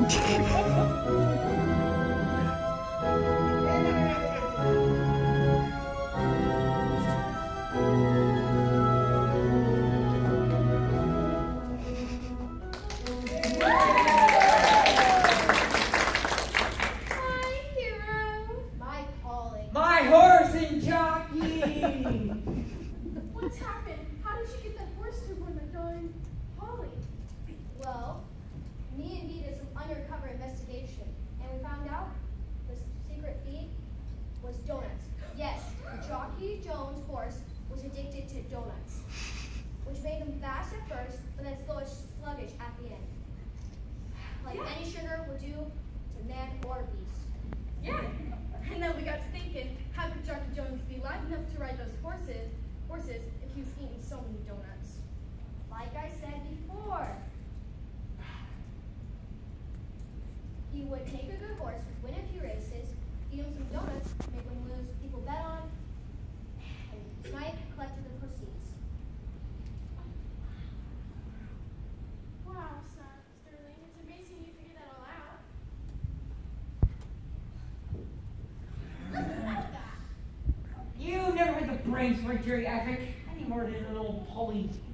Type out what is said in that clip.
What's happened? How did you get that horse to run my darn Polly? Well, me and Dee did some undercover investigation, and we found out the secret feed was donuts. Yes, Jockey Jones' horse was addicted to donuts, which made him fast at first, but then sluggish at the end. Like any sugar would do to man or beast. Yeah, and then we got to thinking, how could Jockey Jones be live enough to ride those horses if he was eating so many donuts? Like I said before, he would take a good horse, win a few races, feed him some donuts, make him lose, people bet on, and tonight collected the proceeds. Wow, Sterling, it's amazing you figured that all out. You never had the brains for a geriatric any more than an old Polly